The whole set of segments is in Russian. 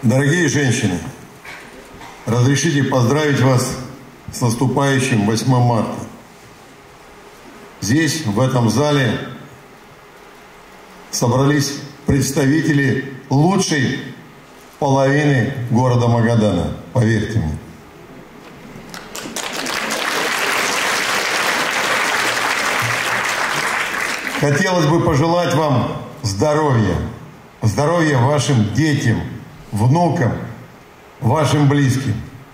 Дорогие женщины, разрешите поздравить вас с наступающим 8 марта. Здесь, в этом зале, собрались представители лучшей половины города Магадана, поверьте мне. Хотелось бы пожелать вам здоровья, здоровья вашим детям, внукам, вашим близким,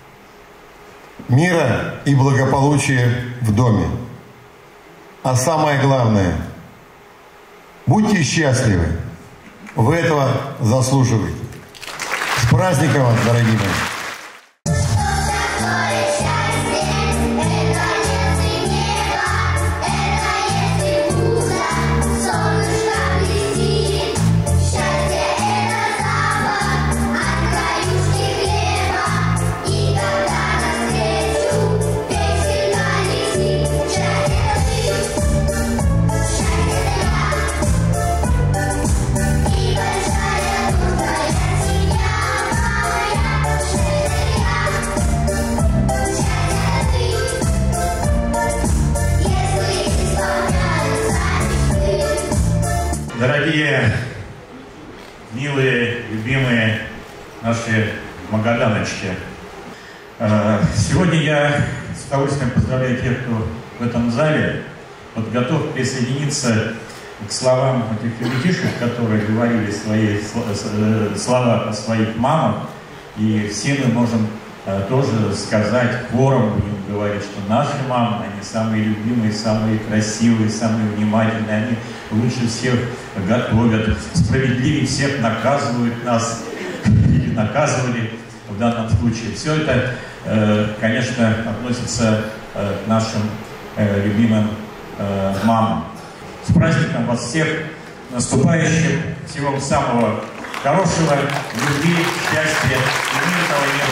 мира и благополучия в доме. А самое главное, будьте счастливы, вы этого заслуживаете. С праздником вас, дорогие мои! Дорогие, милые, любимые наши магаданочки, сегодня я с удовольствием поздравляю тех, кто в этом зале, вот готов присоединиться к словам этих ребятишек, которые говорили свои слова о своих мамах, и все мы можем тоже сказать, хором будем говорить, что наши мамы, они самые любимые, самые красивые, самые внимательные, они лучше всех готовят, справедливее всех наказывают нас, или наказывали в данном случае. Все это, конечно, относится к нашим любимым мамам. С праздником вас всех, наступающим, всего вам самого хорошего, любви, счастья и мирного неба.